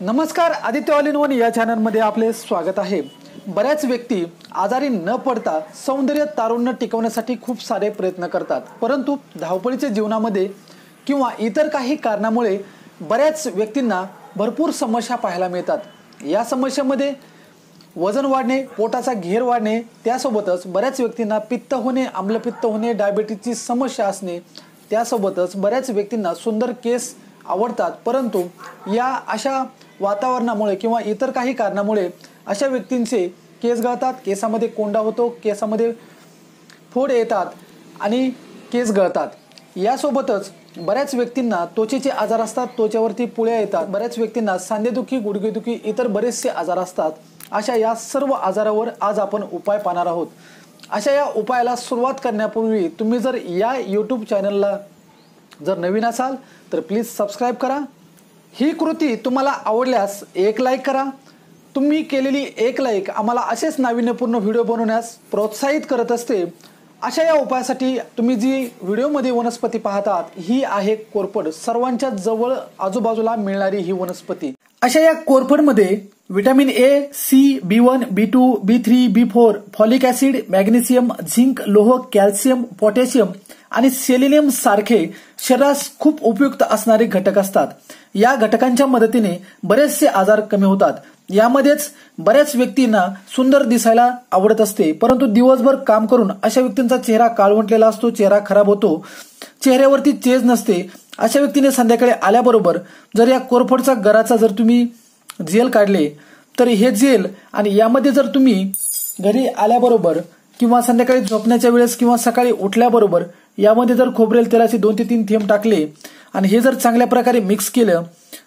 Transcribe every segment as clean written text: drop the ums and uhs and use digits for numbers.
नमस्कार, Aditya all in one या चॅनलमध्ये आपले स्वागत आहे। बऱ्याच व्यक्ती आजारी न पडता सौंदर्य तारुण्य टिकवण्यासाठी खूप सारे प्रयत्न करतात, परंतु धावपळीच्या जीवनामध्ये किंवा इतर काही कारणामुळे बऱ्याच व्यक्तींना भरपूर समस्या पाहायला मिळतात। या समस्येमध्ये वजन वाढणे, पोटाचा घेर वाढणे, त्यासोबतच बऱ्याच व्यक्तींना पित्त होणे, आम्लपित्त होणे, डायबिटीजची समस्या असणे, त्यासोबतच बऱ्याच व्यक्तींना सुंदर केस आवडतात, परंतु या अशा वातावरणामुळे किंवा इतर काही कारणामुळे अशा व्यक्तींचे केस गळतात, केसामध्ये कोंडा होतो, केसामध्ये फोड येतात आणि केस गळतात। यासोबतच बऱ्याच व्यक्तींना त्वचेचे आजार असतात, त्वचेवरती पुळ्या येतात, बऱ्याच व्यक्तींना सांधेदुखी, गुडघेदुखी, इतर बरेचसे आजार असतात। अशा या सर्व आजारावर आज आपण उपाय पाहणार आहोत। अशा या उपायाला सुरुवात करण्यापूर्वी तुम्ही जर या YouTube चॅनलला जर नवीन असाल तर प्लीज सबस्क्राइब करा। ही कृती तुम्हाला आवडल्यास एक लाईक करा। तुम्ही केलेली एक लाईक आम्हाला असेच नाविन्यपूर्ण व्हिडिओ बनवण्यास प्रोत्साहित करत असते। अशा या उपायासाठी तुम्ही जी व्हिडिओमध्ये वनस्पती पाहतात ही आहे कोरफड, सर्वांच्या जवळ आजूबाजूला मिळणारी ही वनस्पती। अशा या कोरफडमध्ये vitamin A, C, B1, B2, B3, B4, folic acid, magnesium, zinc, लोह, कॅल्शियम, पोटॅशियम आणि सेलेनियम सारखे शरीरास खूप उपयुक्त असणारे घटक असतात। या घटकांच्या मदतीने बरेचसे आजार कमी होतात। यामध्येच बऱ्याच व्यक्तींना सुंदर दिसायला आवडत असते, परंतु दिवसभर काम करून अशा व्यक्तींचा चेहरा काळवंटलेला असतो, चेहरा खराब होतो, चेहऱ्यावरती चेज नसते। अशा व्यक्तीने संध्याकाळी आल्याबरोबर जर या कोरफडचा गराचा जर तुम्ही जेल काढले तर हे जेल आणि यामध्ये जर तुम्ही घरी आल्याबरोबर किंवा संध्याकाळी झोपण्याच्या वेळेस किंवा सकाळी उठल्याबरोबर यामध्ये जर खोबरेल तेलाचे 2 ते 3 थेंब टाकले आणि हे जर चांगल्या प्रकारे मिक्स केलं,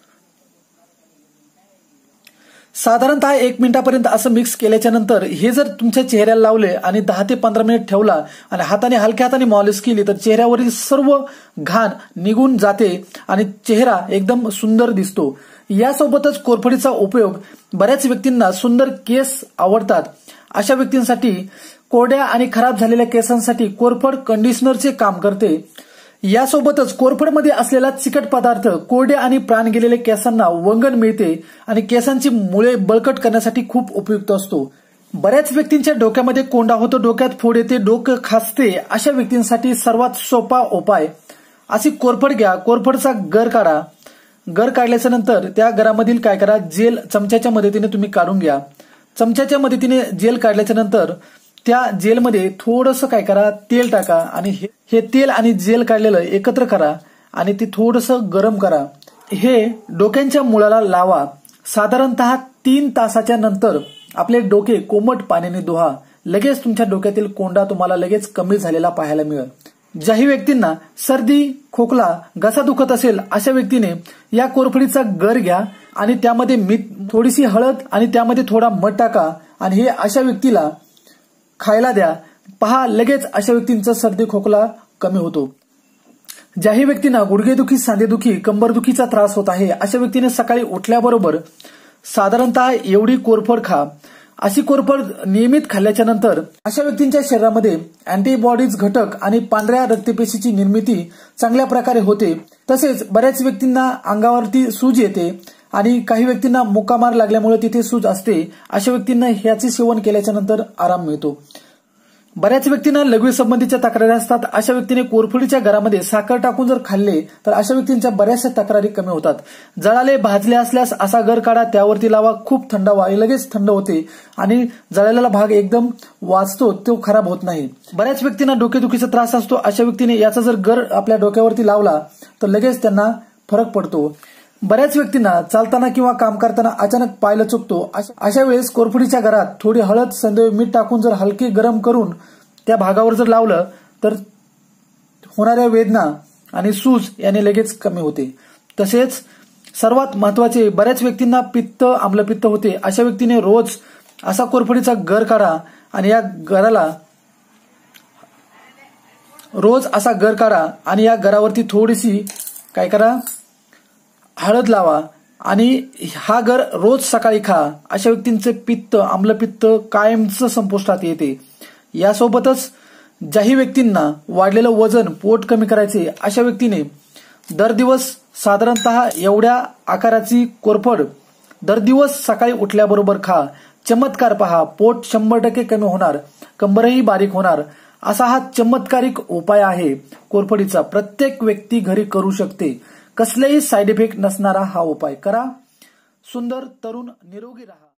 साधारणतः 1 मिनिटापर्यंत असं मिक्स केल्याच्या नंतर हे जर तुमच्या चेहऱ्याला लावले आणि 10 ते 15 मिनिट ठेवला आणि हाताने हलक्या हाताने मॉलिश केली तर चेहऱ्यावरील सर्व घाण निघून जाते आणि चेहरा एकदम सुंदर दिसतो। यासोबतच कोरफडीचा उपयोग बऱ्याच व्यक्तींना सुंदर केस आवडतात। अशा व्यक्तींसाठी कोरड्या आणि खराब झालेल्या केसांसाठी कोरफड कंडिशनरचे काम करते। यासोबतच कोरफडमध्ये असलेला चिकट पदार्थ कोरडे आणि प्राण गेलेल्या केसांना वंगण मिळते आणि केसांची मुळे बळकट करण्यासाठी खूप उपयुक्त असतो। बऱ्याच व्यक्तींच्या डोक्यामध्ये कोंडा होतो, डोक्यात फोड येते, डोकं खासते, अशा व्यक्तींसाठी सर्वात सोपा उपाय अशी कोरफड घ्या, कोरफडचा गर काढा। गर काढल्याच्या नंतर त्या गरामधील काय करा, जेल चमच्याच्या मदतीने तुम्ही काढून घ्या। चमच्याच्या मदतीने जेल काढल्याच्या नंतर त्या जेलमध्ये थोडंसं काय करा, तेल टाका आणि हे तेल आणि जेल काढलेलं एकत्र करा आणि ते थोडंसं गरम करा। हे डोक्यांच्या मुळाला लावा। साधारणतः 3 तासाच्या नंतर आपले डोके कोमट पाण्याने धुवा। लगेच तुमच्या डोक्यातील कोंडा तुम्हाला लगेच कमी झालेला पाहायला मिळेल। ज्याही व्यक्तींना सर्दी, खोकला, घसा दुखत असेल अशा व्यक्तीने या कोरफडीचा गर घ्या आणि त्यामध्ये मीठ, थोडीशी हळद आणि त्यामध्ये थोडा मध टाका आणि हे अशा व्यक्तीला खायला द्या। पहा, लगेच अशा व्यक्तींचा सर्दी खोकला कमी होतो। ज्याही व्यक्तींना गुडघेदुखी, सांधेदुखी, कंबरदुखीचा त्रास होत आहे अशा व्यक्तीने सकाळी उठल्याबरोबर साधारणतः एवढी कोरफड खा। अशी कोरफड नियमित खाल्ल्याच्या नंतर अशा व्यक्तींच्या शरीरामध्ये अँटीबॉडीज घटक आणि पांढऱ्या रक्तपेशीची निर्मिती चांगल्या प्रकारे होते। तसेच बऱ्याच व्यक्तींना अंगावरती सूज येते आणि काही व्यक्तींना मुकामार लागल्यामुळे तिथे सूज असते। अशा व्यक्तींना ह्याचे सेवन केल्याच्या नंतर आराम मिळतो। बऱ्याच व्यक्तींना लघवी संबंधीच्या तक्रारी असतात। अशा व्यक्तीने कोरफडीच्या गरामध्ये साखर टाकून जर खाल्ले तर अशा व्यक्तींच्या बऱ्याचशा तक्रारी कमी होतात। जळाले, भाजले असल्यास असा गर काढा, त्यावरती लावा, खूप थंड व्हा, लगेच थंड होते आणि जळालेला भाग एकदम वाचतो, तो खराब होत नाही। बऱ्याच व्यक्तींना डोकेदुखीचा त्रास असतो। अशा व्यक्तीने याचा जर गर आपल्या डोक्यावरती लावला तर लगेच त्यांना फरक पडतो। बऱ्याच व्यक्तींना चालताना किंवा काम करताना अचानक पाय लचकतो। अशा वेळेस कोरफडीच्या गरात थोडी हळद, संदे, मीठ टाकून जर हलके गरम करून त्या भागावर जर लावलं तर होणाऱ्या वेदना आणि सूज याने लगेच कमी होते। तसेच सर्वात महत्वाचे, बऱ्याच व्यक्तींना पित्त, आम्लपित्त होते। अशा व्यक्तीने रोज असा कोरफडीचा गर काढा आणि या गराला रोज असा गर काढा आणि या गरावरती थोडीशी काय करा, हळद लावा आणि हा गर रोज सकाळी खा। अशा व्यक्तींचे पित्त, आम्लपित्त कायमचं संपुष्टात येते। यासोबतच ज्याही व्यक्तींना वाढलेलं वजन, पोट कमी करायचे अशा व्यक्तीने दर दिवस साधारणतः एवढ्या आकाराची कोरफड दर दिवस सकाळी उठल्याबरोबर खा. चमत्कार पहा. पोट 100% कमी होणार, कंबरही बारीक होणार. असा हा चमत्कारिक उपाय आहे कोरफडीचा. प्रत्येक व्यक्ती घरी करू शकते. कसलेही साईड इफेक्ट नसणारा हा उपाय करा. सुंदर, तरुण, निरोगी राहा.